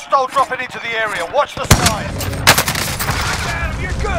Hostile dropping into the area. Watch the skies. Adam, you're good!